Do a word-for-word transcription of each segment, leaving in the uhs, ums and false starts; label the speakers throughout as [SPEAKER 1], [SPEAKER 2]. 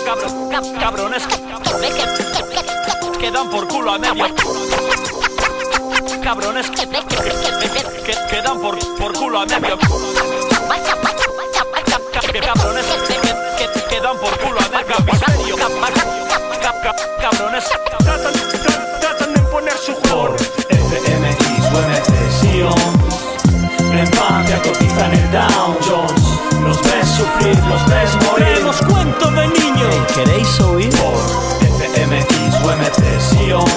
[SPEAKER 1] cabrones que dan por culo a medio. Cabrones que dan por, por culo a medio. Cabrones que dan por culo a medio. Cabrones tratan, tratan de imponer su juego.
[SPEAKER 2] F M I o M C Sion. La infancia cotiza en el Dow Jones. Los ves sufrir, los ves morir.
[SPEAKER 1] Tenemos cuentos de niños.
[SPEAKER 2] ¿Queréis oír? Por F M I o M C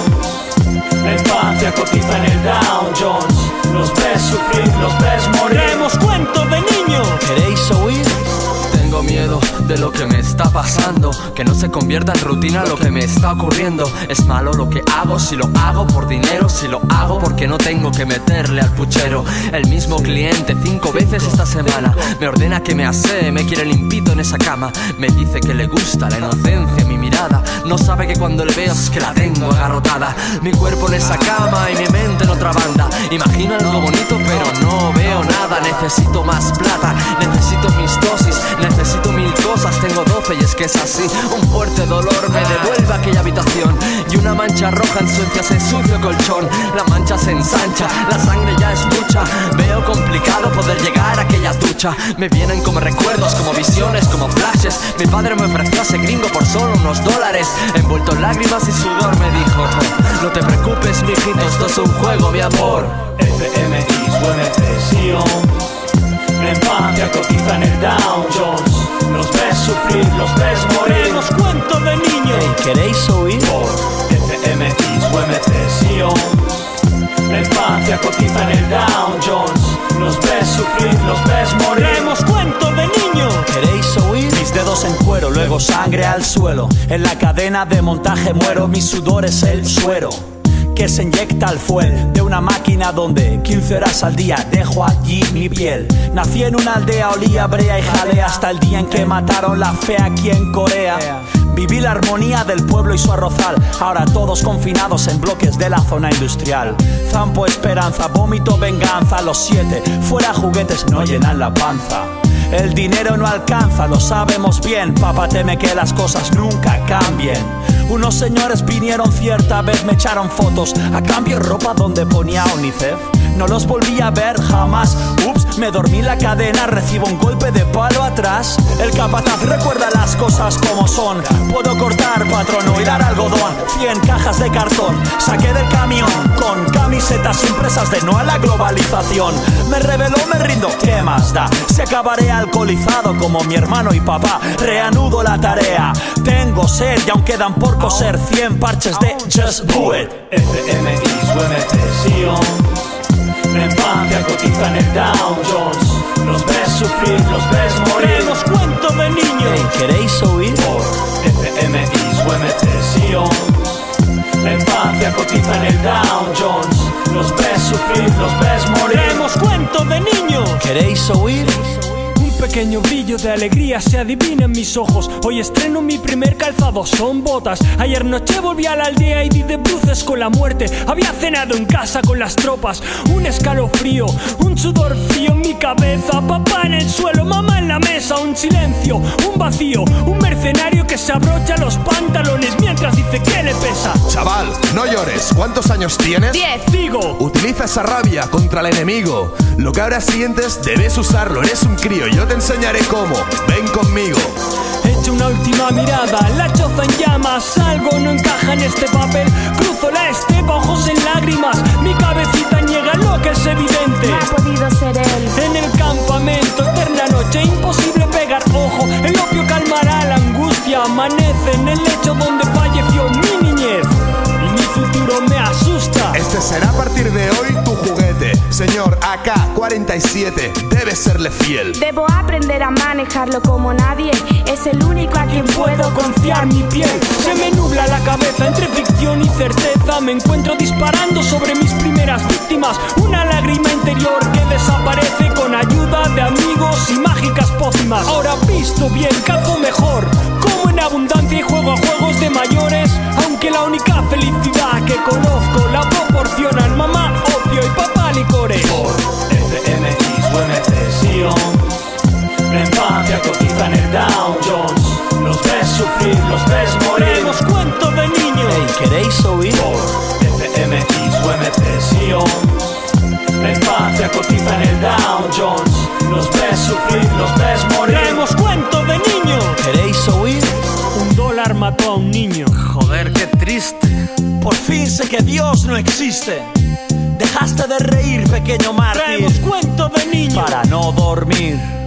[SPEAKER 2] Sion. La infancia cotiza en el Dow Jones. Los ves sufrir, los ves morir.
[SPEAKER 1] Tenemos cuentos de niños.
[SPEAKER 2] ¿Queréis oír?
[SPEAKER 3] Tengo miedo de lo que me está pasando, que no se convierta en rutina lo que me está ocurriendo. Es malo lo que hago, si lo hago por dinero, si lo hago porque no tengo que meterle al puchero. El mismo cliente cinco veces esta semana me ordena que me asee, me quiere limpito en esa cama. Me dice que le gusta la inocencia, mi mirada. No sabe que cuando le veo es que la tengo agarrotada. Mi cuerpo en esa cama y mi mente en otra banda. Imagino algo bonito pero no veo nada. Necesito más plata, necesito mis dosis, necesito mil cosas. Tengo doce y es que es así. Un fuerte dolor me devuelve a aquella habitación y una mancha roja ensucia ese sucio colchón. La mancha se ensancha, la sangre ya es mucha. Veo complicado poder llegar a aquella ducha. Me vienen como recuerdos, como visiones, como flashes. Mi padre me ofreció a ese gringo por solo unos dólares. Envuelto en lágrimas y sudor me dijo: no te preocupes, mijito, esto es un juego, mi amor.
[SPEAKER 2] F M I o M C Sion. La infancia cotiza en el Dow Jones. Los ves sufrir, los ves morir.
[SPEAKER 1] Tenemos cuentos de niños.
[SPEAKER 2] ¿Queréis oír? Por F M I o M C Sion. La infancia cotiza en el Dow Jones. Los ves sufrir, los ves morir.
[SPEAKER 1] Tenemos cuentos de niños.
[SPEAKER 2] ¿Queréis oír? Mis dedos en cuero, luego sangre al suelo. En la cadena de montaje muero, mi sudor es el suero que se inyecta al fuel de una máquina donde quince horas al día dejo allí mi piel. Nací en una aldea, olía brea y jalea hasta el día en que mataron la fe aquí en Corea. Viví la armonía del pueblo y su arrozal, ahora todos confinados en bloques de la zona industrial. Zampo esperanza, vómito venganza, los siete fuera juguetes no llenan la panza. El dinero no alcanza, lo sabemos bien. Papá teme que las cosas nunca cambien. Unos señores vinieron cierta vez, me echaron fotos a cambio ropa donde ponía UNICEF. No los volví a ver jamás. Ups, me dormí en la cadena, recibo un golpe de palo atrás. El capataz recuerda las cosas como son. Puedo cortar, patrono, y dar algodón. Cien cajas de cartón saqué del camión con camisetas impresas de no a la globalización. Me rebeló, me rindo, ¿qué más da? Si acabaré alcoholizado como mi hermano y papá, reanudo la tarea. Tengo sed y aún quedan por coser cien parches de Just Do It. F M I o M C Sion. La infancia cotiza en el Dow Jones. Los ves sufrir, los ves morir.
[SPEAKER 1] Tenemos cuentos de niños.
[SPEAKER 2] ¿Queréis oír? Por F M I o M C Sion. La infancia cotiza en el Dow Jones. Los ves sufrir, los ves morir.
[SPEAKER 1] Tenemos cuentos de niños.
[SPEAKER 2] ¿Queréis oír?
[SPEAKER 1] Pequeño brillo de alegría se adivina en mis ojos. Hoy estreno mi primer calzado, son botas. Ayer noche volví a la aldea y di de bruces con la muerte. Había cenado en casa con las tropas. Un escalofrío, un sudor frío en mi cabeza. Papá en el suelo, mamá en la mesa. Un silencio, un vacío. Un mercenario que se abrocha los pantalones mientras dice que le pesa.
[SPEAKER 4] Chaval, no llores. ¿Cuántos años tienes?
[SPEAKER 1] Diez. Digo.
[SPEAKER 4] Utiliza esa rabia contra el enemigo. Lo que ahora sientes debes usarlo. Eres un crío, yo te enseñaré cómo. Ven conmigo.
[SPEAKER 1] Echo una última mirada, la choza en llamas. Algo no encaja en este papel. Cruzo la estepa, ojos en lágrimas. Mi cabecita niega lo que es evidente.
[SPEAKER 5] No ha podido ser él.
[SPEAKER 1] En el campamento, eterna noche, imposible pegar ojo. El opio calmará la angustia. Amanece en el lecho donde falleció mi niñez. Y mi futuro me asusta.
[SPEAKER 4] Este será a partir de hoy tu juguete. Señor A K cuarenta y siete, debes serle fiel.
[SPEAKER 5] Debo aprender a manejarlo como nadie. Es el único a quien puedo confiar mi piel.
[SPEAKER 1] Se me nubla la cabeza entre ficción y certeza. Me encuentro disparando sobre mis primeras víctimas. Una lágrima interior que desaparece con ayuda de amigos y mágicas pócimas. Ahora visto bien, cazo mejor, como en abundancia y juego a juegos de mayores. Aunque la única felicidad que conozco la proporcionan mamá, opio y papá licores.
[SPEAKER 2] Por F M I o M C Sion. La infancia cotiza en el Dow Jones. Los ves sufrir, los ves sufrir, los ves morir.
[SPEAKER 1] Traemos cuento de niño.
[SPEAKER 2] ¿Queréis oír?
[SPEAKER 1] Un dólar mató a un niño.
[SPEAKER 3] Joder, qué triste.
[SPEAKER 2] Por fin sé que Dios no existe. Dejaste de reír, pequeño mártir.
[SPEAKER 1] Traemos cuento de niño.
[SPEAKER 2] Para no dormir.